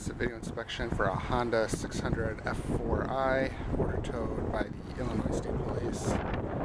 This is a video inspection for a Honda 600 F4i, order towed by the Illinois State Police.